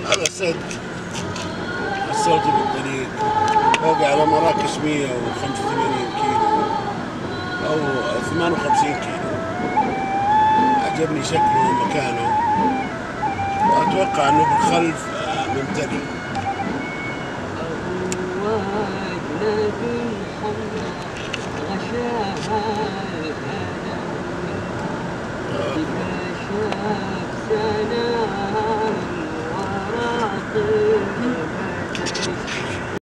هذا سد الصوتي بالطريق فوق على مراكش 185 كيلو أو 58 كيلو. عجبني شكله ومكانه، وأتوقع أنه بالخلف ممتلئ.